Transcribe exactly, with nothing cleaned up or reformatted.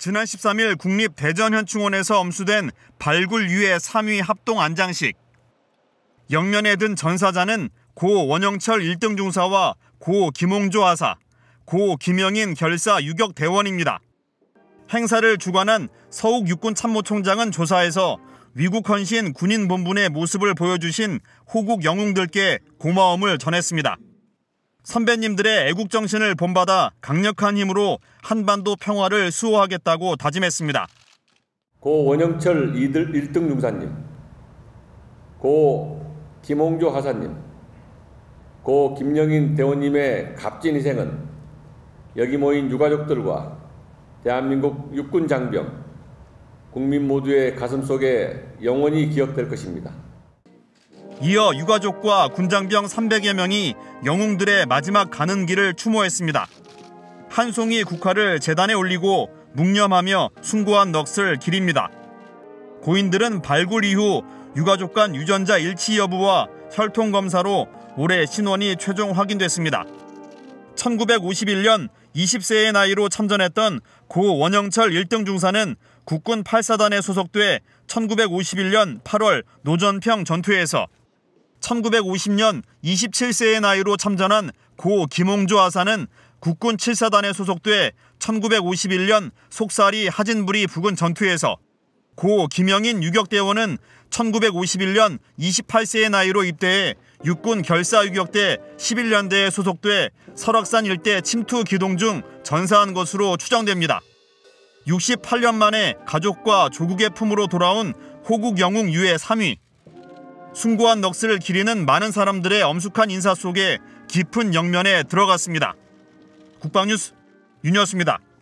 지난 십삼 일 국립대전현충원에서 엄수된 발굴 유해 삼 위 합동 안장식. 영면에 든 전사자는 고 원영철 일 등 중사와 고 김홍조 하사, 고 김영인 결사 유격 대원입니다. 행사를 주관한 서욱 육군참모총장은 조사에서 위국 헌신 군인 본분의 모습을 보여주신 호국 영웅들께 고마움을 전했습니다. 선배님들의 애국정신을 본받아 강력한 힘으로 한반도 평화를 수호하겠다고 다짐했습니다. 고 원영철 일 등 중사님, 고 김홍조 하사님, 고 김영인 대원님의 값진 희생은 여기 모인 유가족들과 대한민국 육군 장병, 국민 모두의 가슴속에 영원히 기억될 것입니다. 이어 유가족과 군장병 삼백여 명이 영웅들의 마지막 가는 길을 추모했습니다. 한 송이 국화를 재단에 올리고 묵념하며 숭고한 넋을 기립니다. 고인들은 발굴 이후 유가족 간 유전자 일치 여부와 혈통 검사로 올해 신원이 최종 확인됐습니다. 천구백오십일 년 이십 세의 나이로 참전했던 고 원영철 일 등 중사는 국군 팔 사단에 소속돼 천구백오십일 년 팔월 노전평 전투에서, 천구백오십 년 이십칠 세의 나이로 참전한 고 김홍조 하사는 국군 칠 사단에 소속돼 천구백오십일 년 속사리 하진부리 부근 전투에서, 고 김영인 유격대원은 천구백오십일 년 이십팔 세의 나이로 입대해 육군 결사 유격대 십일 년대에 소속돼 설악산 일대 침투 기동 중 전사한 것으로 추정됩니다. 육십팔 년 만에 가족과 조국의 품으로 돌아온 호국 영웅 유해 삼 위. 숭고한 넋을 기리는 많은 사람들의 엄숙한 인사 속에 깊은 영면에 들어갔습니다. 국방뉴스 윤여수입니다.